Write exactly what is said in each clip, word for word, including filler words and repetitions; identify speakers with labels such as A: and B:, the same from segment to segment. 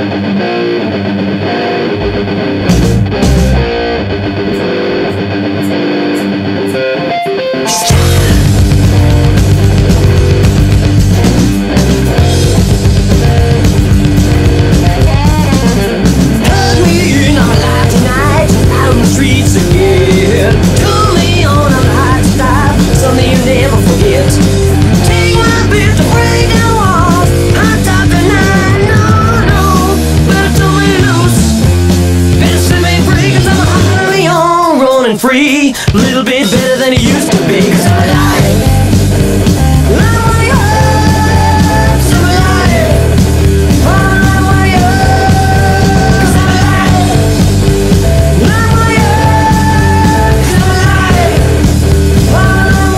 A: Free, a little bit better than it used to be. 'Cause I'm alive. I'm alive. 'Cause I'm alive. I'm alive. 'Cause I'm alive. I'm alive. 'Cause I'm alive. I'm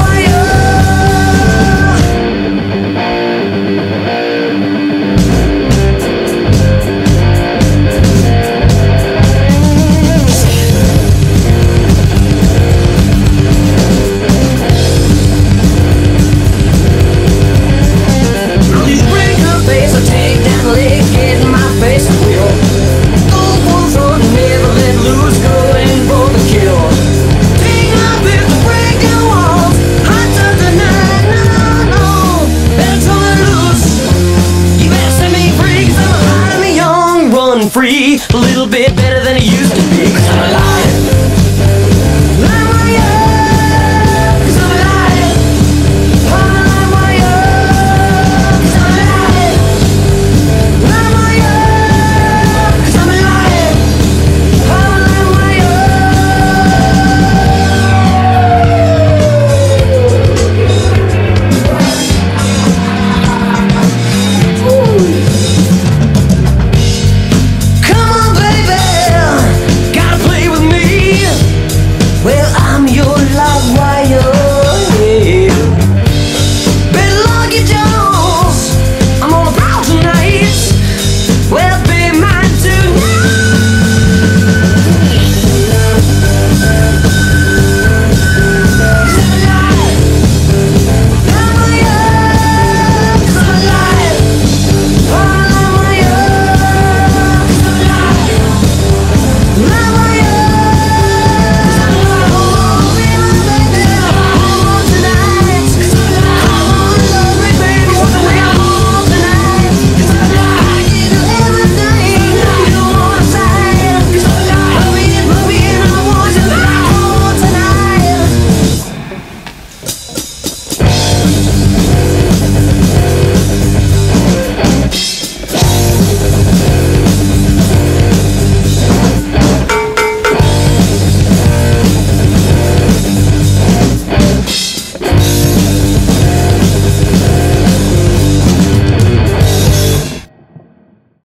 A: free, a little bit better than it used to be.